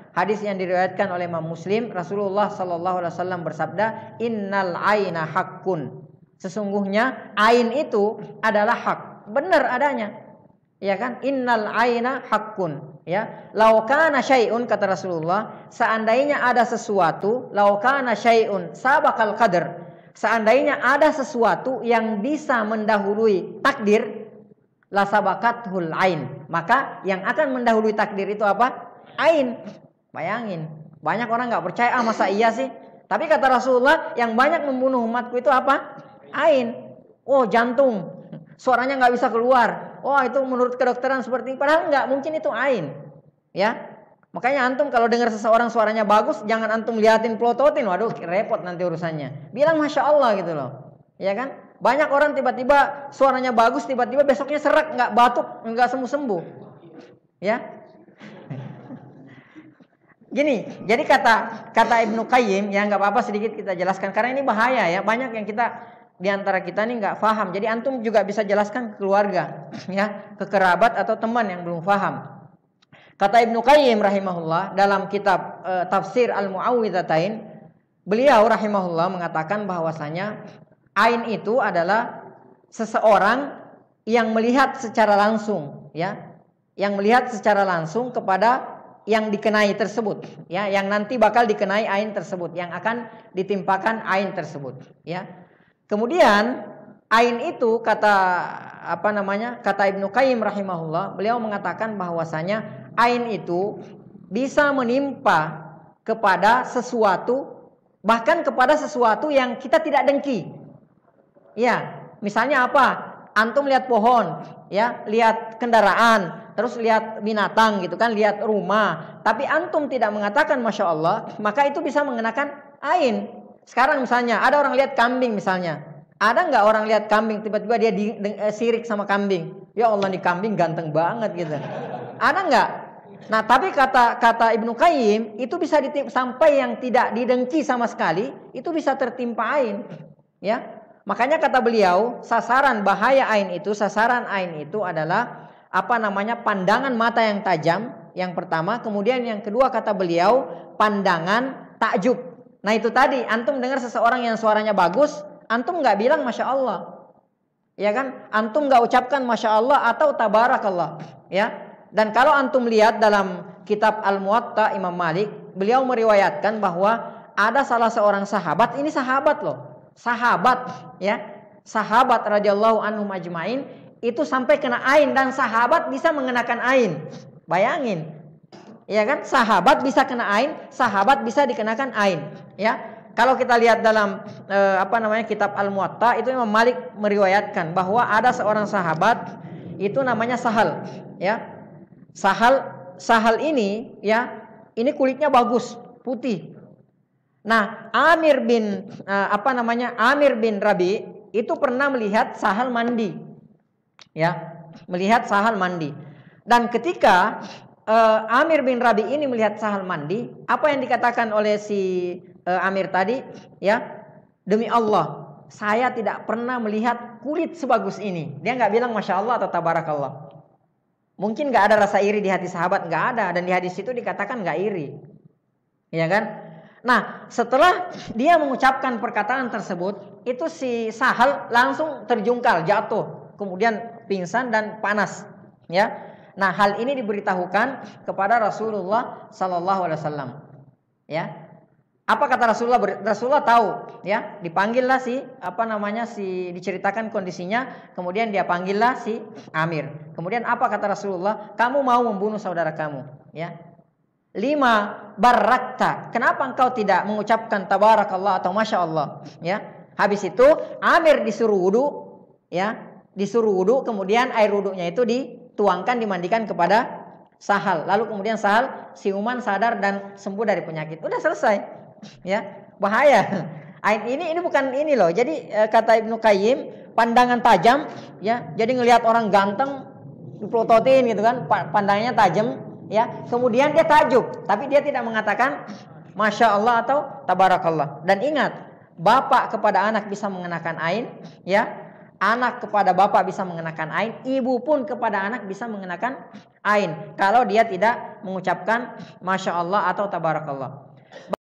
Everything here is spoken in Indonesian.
Hadis yang diriwayatkan oleh Imam Muslim, Rasulullah sallallahu alaihi wasallam bersabda, "Innal aina haqqun." Sesungguhnya ain itu adalah hak, benar adanya. Ya kan? Innal aina haqqun. Ya, lau kana syai'un, kata Rasulullah, seandainya ada sesuatu, lau kana syai'un sabaqal qadar. Seandainya ada sesuatu yang bisa mendahului takdir, la sabaqathul ain. Maka yang akan mendahului takdir itu apa? Ain. Bayangin, banyak orang nggak percaya, masa iya sih? Tapi kata Rasulullah, yang banyak membunuh umatku itu apa? Ain. Oh, jantung, suaranya nggak bisa keluar. Oh, itu menurut kedokteran seperti ini. Padahal nggak, mungkin itu ain. Ya, makanya antum kalau dengar seseorang suaranya bagus, jangan antum liatin plototin. Waduh, repot nanti urusannya. Bilang masya Allah gitu loh. Ya kan? Banyak orang tiba-tiba suaranya bagus, tiba-tiba besoknya serak, nggak batuk, nggak sembuh-sembuh. Ya. Gini, jadi kata Ibnu Qayyim, ya nggak apa-apa sedikit kita jelaskan karena ini bahaya ya. Banyak yang di antara kita nih nggak paham. Jadi antum juga bisa jelaskan ke keluarga, ya, ke kerabat atau teman yang belum paham. Kata Ibnu Qayyim rahimahullah dalam kitab Tafsir Al-Mu'awwidhatain, beliau rahimahullah mengatakan bahwasanya ain itu adalah seseorang yang melihat secara langsung, ya, yang melihat secara langsung kepada yang dikenai tersebut, ya, yang nanti bakal dikenai ain tersebut, yang akan ditimpakan ain tersebut, ya. Kemudian ain itu kata Ibnu Qayyim rahimahullah, beliau mengatakan bahwasanya ain itu bisa menimpa kepada sesuatu, bahkan kepada sesuatu yang kita tidak dengki. Ya, misalnya apa? Antum lihat pohon, ya, lihat kendaraan, terus lihat binatang gitu kan, lihat rumah, tapi antum tidak mengatakan masya Allah, maka itu bisa mengenakan ain. Sekarang misalnya ada orang lihat kambing misalnya, ada nggak orang lihat kambing tiba-tiba dia sirik sama kambing? Ya Allah, nih kambing ganteng banget gitu. Ada nggak? Nah, tapi kata Ibnu Qayyim itu bisa sampai yang tidak didengki sama sekali itu bisa tertimpa ain, ya. Makanya kata beliau, sasaran ain itu adalah pandangan mata yang tajam, yang pertama. Kemudian yang kedua kata beliau, pandangan takjub. Nah itu tadi, antum dengar seseorang yang suaranya bagus, antum nggak bilang masya Allah, ya kan? Antum nggak ucapkan masya Allah atau tabarakallah, ya. Dan kalau antum lihat dalam kitab Al-Muwatta Imam Malik, beliau meriwayatkan bahwa ada salah seorang sahabat, ini sahabat loh, sahabat, ya, sahabat radhiyallahu anhum ajmain, itu sampai kena ain, dan sahabat bisa mengenakan ain. Bayangin, ya kan? Sahabat bisa kena ain, sahabat bisa dikenakan ain, ya. Kalau kita lihat dalam kitab Al-Muwatta, itu Imam Malik meriwayatkan bahwa ada seorang sahabat itu namanya Sahal, ya. Sahal ini, ya, ini kulitnya bagus, putih. Nah, Amir bin Rabi itu pernah melihat Sahal mandi, ya, melihat Sahal mandi. Dan ketika Amir bin Rabi ini melihat Sahal mandi, apa yang dikatakan oleh si Amir tadi, ya, demi Allah, saya tidak pernah melihat kulit sebagus ini. Dia nggak bilang masya Allah atau tabarakallah. Mungkin nggak ada rasa iri di hati sahabat, nggak ada. Dan di hadis itu dikatakan nggak iri, ya kan? Nah, setelah dia mengucapkan perkataan tersebut, itu si Sahal langsung terjungkal, jatuh, kemudian pingsan dan panas, ya. Nah, hal ini diberitahukan kepada Rasulullah Sallallahu Alaihi Wasallam, ya. Apa kata Rasulullah? Rasulullah tahu, ya. Dipanggillah diceritakan kondisinya, kemudian dia panggillah si Amir. Kemudian apa kata Rasulullah? Kamu mau membunuh saudara kamu, ya. 5 barakta. Kenapa engkau tidak mengucapkan tabarakallah atau masya Allah, ya? Habis itu Amir disuruh wudu, ya, disuruh wudu, kemudian air wudunya itu dituangkan, dimandikan kepada Sahal. Lalu kemudian Sahal siuman, sadar dan sembuh dari penyakit. Udah selesai, ya. Bahaya. Ain ini bukan ini loh. Jadi kata Ibnu Qayyim, pandangan tajam, ya. Jadi ngelihat orang ganteng diplototin gitu kan, pandangannya tajam, ya. Kemudian dia takjub, tapi dia tidak mengatakan masya Allah atau tabarakallah. Dan ingat, bapak kepada anak bisa mengenakan ain, ya. Anak kepada bapak bisa mengenakan ain, ibu pun kepada anak bisa mengenakan ain kalau dia tidak mengucapkan masya Allah atau tabarakallah.